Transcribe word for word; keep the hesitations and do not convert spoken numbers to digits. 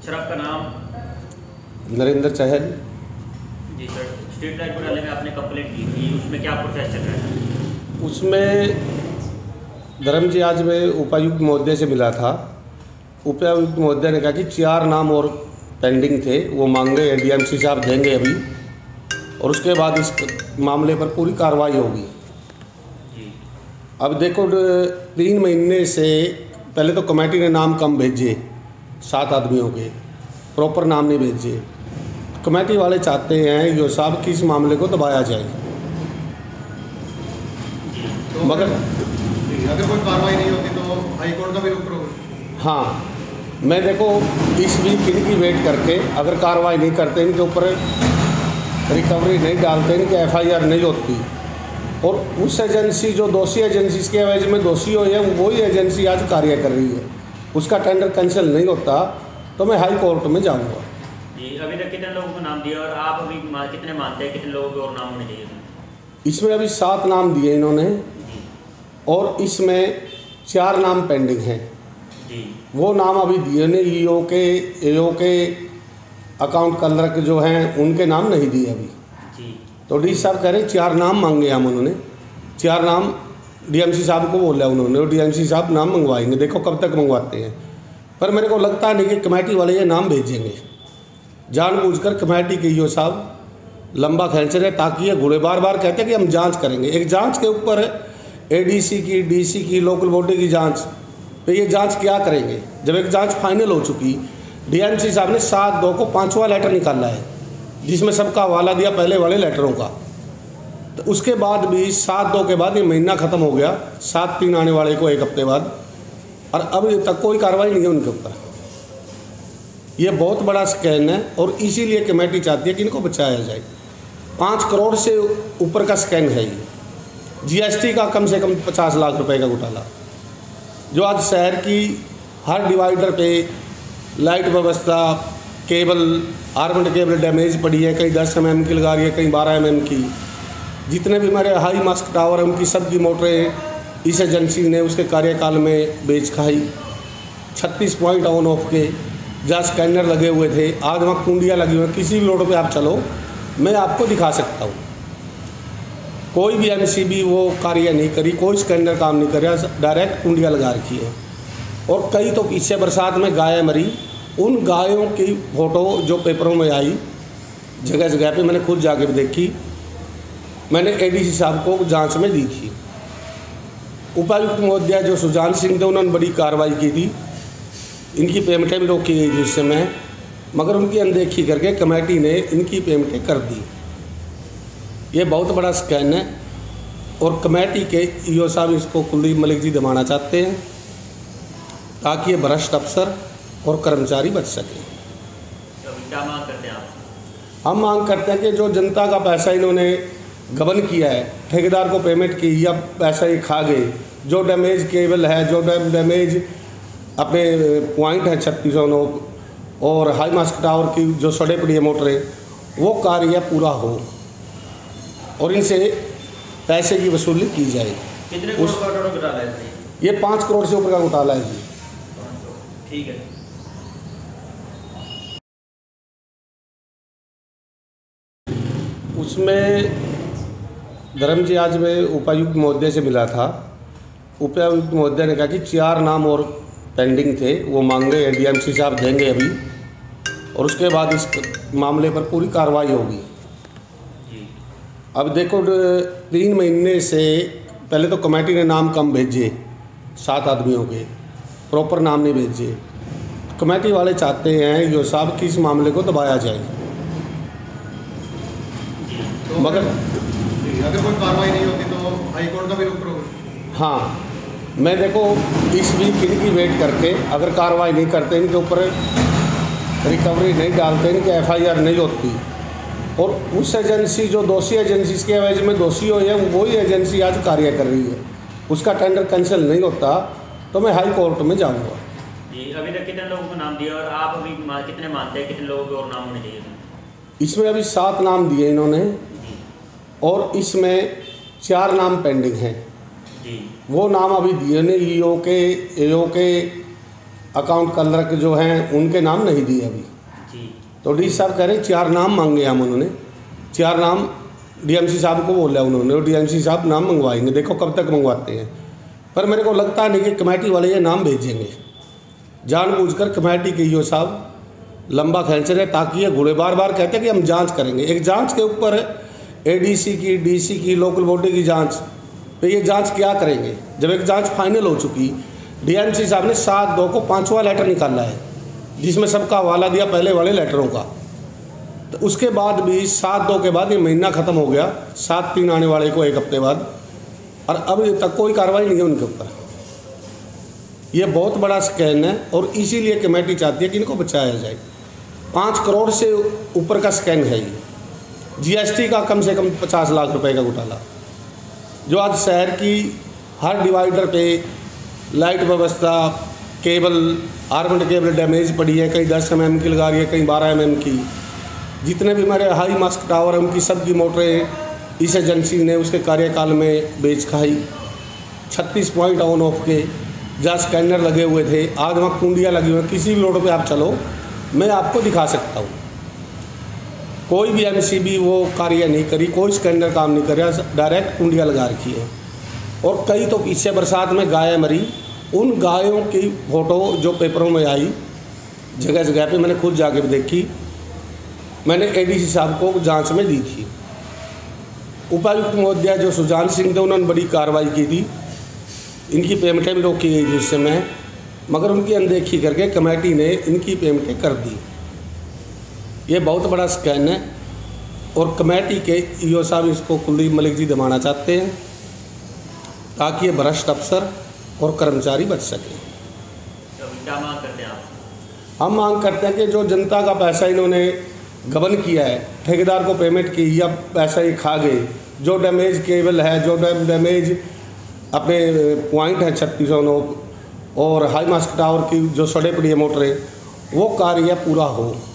Sir आपका नाम? नरेंद्र चहल। जी सर, स्ट्रीट लाइट घोटाले में आपने कंप्लेंट की थी, उसमें क्या प्रोसेस चल रहा है? उसमें धर्मजी आज में उपायुक्त महोदय से मिला था। उपायुक्त महोदय ने कहा कि चार नाम और पेंडिंग थे, वो मांगे डीएमसी साहब देंगे अभी, और उसके बाद इस मामले पर पूरी कार्रवाई होगी। अब देखो, तीन महीने से पहले तो कमेटी ने नाम कम भेजे, सात आदमियों के प्रॉपर नाम नहीं भेजे। कमेटी वाले चाहते हैं यो साहब कि इस मामले को दबाया जाए, तो मगर अगर कोई कार्रवाई नहीं होती तो हाई कोर्ट का भी रुख करोगे? हाँ, मैं देखो इस वीक इनकी वेट करके, अगर कार्रवाई नहीं करते, इनके ऊपर रिकवरी नहीं डालते, इनकी एफआईआर नहीं होती, और उस एजेंसी जो दोषी एजेंसी इसके एवज में दोषी हो है वही एजेंसी आज कार्य कर रही है, उसका टेंडर कैंसिल नहीं होता तो मैं हाई कोर्ट में जाऊंगा। जी, अभी तक कितने लोगों को नाम दिया और आप अभी कितने मानते हैं कितने लोगों के और नाम होने चाहिए? इसमें अभी सात नाम दिए इन्होंने, और इसमें चार नाम पेंडिंग हैं। जी, वो नाम अभी दिए ने ईओ के एओ के अकाउंट क्लर्क जो हैं उनके नाम नहीं दिए अभी। जी, तो डी साहब कह रहे चार नाम मांगे हम, उन्होंने चार नाम डीएमसी साहब को बोला उन्होंने, और डीएमसी साहब नाम मंगवाएंगे, देखो कब तक मंगवाते हैं। पर मेरे को लगता नहीं कि कमेटी वाले ये नाम भेजेंगे, जानबूझकर कमेटी के ईओ साहब लंबा खींच रहे ताकि ये घोड़े बार बार कहते हैं कि हम जांच करेंगे। एक जांच के ऊपर एडीसी की, डीसी की, लोकल बॉडी की जांच पे ये जांच क्या करेंगे जब एक जांच फाइनल हो चुकी। डीएमसी साहब ने सात दो को पाँचवा लेटर निकाला है जिसमें सबका हवाला दिया पहले वाले लेटरों का, तो उसके बाद भी सात दो के बाद ये महीना ख़त्म हो गया, सात तीन आने वाले को एक हफ्ते बाद, और अब तक कोई कार्रवाई नहीं है उनके ऊपर। ये बहुत बड़ा स्कैम है और इसीलिए कमेटी चाहती है कि इनको बचाया जाए। पाँच करोड़ से ऊपर का स्कैम है ये, जीएसटी का कम से कम पचास लाख रुपए का घोटाला, जो आज शहर की हर डिवाइडर पे लाइट व्यवस्था, केबल, आर्मड केबल डैमेज पड़ी है, कहीं दस एम एम की लगा रही है, कहीं बारह एम एम की। जितने भी हमारे हाई मास्क टावर हैं उनकी सबकी मोटरें इस एजेंसी ने उसके कार्यकाल में बेच खाई। छत्तीस पॉइंट ऑन ऑफ के जहाँ स्कैनर लगे हुए थे, आज वहाँ कुंडियाँ लगी हुई हैं। किसी भी रोड पे आप चलो, मैं आपको दिखा सकता हूँ, कोई भी एमसीबी वो कार्य नहीं करी, कोई स्कैनर काम नहीं कर रहा, डायरेक्ट कुंडियाँ लगा रखी है। और कई तो पीछे बरसात में गाय मरी, उन गायों की फ़ोटो जो पेपरों में आई जगह जगह पे, मैंने खुद जाके भी देखी, मैंने एडीसी साहब को जांच में दी थी। उपायुक्त महोदय जो सुजान सिंह थे उन्होंने बड़ी कार्रवाई की थी, इनकी पेमेंटें भी रोकी गई थी उस समय, मगर उनकी अनदेखी करके कमेटी ने इनकी पेमेंटें कर दी। ये बहुत बड़ा स्कैम है और कमेटी के ईओ साहब इसको कुलदीप मलिक जी दबाना चाहते हैं ताकि ये भ्रष्ट अफसर और कर्मचारी बच सकें। तो क्या मांग करते हैं आप? हम मांग करते हैं कि जो जनता का पैसा इन्होंने गबन किया है, ठेकेदार को पेमेंट की या पैसा ही खा गए, जो डैमेज केबल है, जो डैमेज अपने पॉइंट है छत्तीस सौ नौ और हाई मास्क टावर की जो सड़े पड़ी है मोटरें, वो कार्य पूरा हो और इनसे पैसे की वसूली की जाए। कितने करोड़ का टोटल घोटाला है? ये पाँच करोड़ से ऊपर का घोटाला है जी। ठीक है। उसमें धर्मजी आज में उपायुक्त महोदय से मिला था। उपायुक्त महोदय ने कहा कि चार नाम और पेंडिंग थे, वो मांगे डीएमसी साहब देंगे अभी, और उसके बाद इस मामले पर पूरी कार्रवाई होगी। अब देखो, तीन महीने से पहले तो कमेटी ने नाम कम भेजे, सात आदमियों के प्रॉपर नाम नहीं भेजे। कमेटी वाले चाहते हैं यो साहब कि इस मामले को दबाया जाए, तो मगर अगर कोई कार्रवाई नहीं होती तो हाई कोर्ट का भी रुख करोगे? हाँ, मैं देखो इस वीक इनकी वेट करके, अगर कार्रवाई नहीं करते, इनके ऊपर रिकवरी नहीं डालते, इनकी एफआईआर नहीं होती, और उस एजेंसी जो दोषी एजेंसी इसके एवज में दोषी हो है वही एजेंसी आज कार्य कर रही है, उसका टेंडर कैंसिल नहीं होता तो मैं हाई कोर्ट में जाऊंगा। जी, अभी तक कितने लोगों को नाम दिया और आप अभी कितने मानते हैं कितने लोगों के और नाम होने चाहिए? इसमें अभी सात नाम दिए इन्होंने, और इसमें चार नाम पेंडिंग हैं। जी, वो नाम अभी दिए ने ईओ के एओ के अकाउंट क्लर्क जो हैं उनके नाम नहीं दिए अभी। जी। तो डी साहब कह रहे चार नाम मांगे हम उन्होंने, चार नाम डीएमसी साहब को बोला उन्होंने, और डीएमसी साहब नाम मंगवाएंगे, देखो कब तक मंगवाते हैं। पर मेरे को लगता नहीं कि कमेटी वाले ये नाम भेजेंगे, जानबूझकर कमेटी के ईओ साहब लंबा खींच रहे ताकि ये घोड़े बार बार कहते हैं कि हम जांच करेंगे। एक जांच के ऊपर एडीसी की, डीसी की, लोकल बॉडी की जांच पे ये जांच क्या करेंगे जब एक जांच फाइनल हो चुकी। डीएमसी साहब ने सात दो को पाँचवा लेटर निकाला है जिसमें सबका हवाला दिया पहले वाले लेटरों का। तो उसके बाद भी सात दो के बाद ये महीना ख़त्म हो गया, सात तीन आने वाले को एक हफ्ते बाद, और अब तक कोई कार्रवाई नहीं है उनके ऊपर। ये बहुत बड़ा स्कैम है और इसीलिए कमेटी चाहती है कि इनको बचाया जाए। पाँच करोड़ से ऊपर का स्कैम है ये, जीएसटी का कम से कम पचास लाख रुपए का घोटाला, जो आज शहर की हर डिवाइडर पे लाइट व्यवस्था, केबल, आर्मड केबल डैमेज पड़ी है, कहीं दस एम एम की लगा रही है, कहीं बारह एम एम की। जितने भी हमारे हाई मास्क टावर उनकी सबकी मोटरें इस एजेंसी ने उसके कार्यकाल में बेच खाई। छत्तीस पॉइंट ऑन ऑफ के जहाँ स्कैनर लगे हुए थे, आज वहाँ कुंडियाँ लगी हुई हैं। किसी भी रोड पे आप चलो, मैं आपको दिखा सकता हूँ। कोई भी एमसीबी वो कार्य नहीं करी, कोई स्कैनर काम नहीं कर रहा, डायरेक्ट कुंडियाँ लगा रखी है। और कई तो पीछे बरसात में गायें मरी, उन गायों की फ़ोटो जो पेपरों में आई जगह जगह पे, मैंने खुद जाके भी देखी। मैंने एडीसी साहब को जांच में दी थी। उपायुक्त महोदया जो सुजान सिंह थे उन्होंने बड़ी कार्रवाई की थी, इनकी पेमेंटें भी रोकी गई थी उस समय, मगर उनकी अनदेखी करके कमेटी ने इनकी पेमेंटें कर दी। ये बहुत बड़ा स्कैम है और कमेटी के ईओ साहब इसको कुलदीप मलिक जी दबाना चाहते हैं ताकि ये भ्रष्ट अफसर और कर्मचारी बच सकें। तो क्या मांग करते हैं आप? हम मांग करते हैं कि जो जनता का पैसा इन्होंने गबन किया है, ठेकेदार को पेमेंट की या पैसा ही खा गए, जो डैमेज केबल है, जो डैमेज अपने पॉइंट है छत्तीस सौ नौ और हाई मास्क टावर की जो सड़े पड़ी है मोटरें, वो कार्य पूरा हो।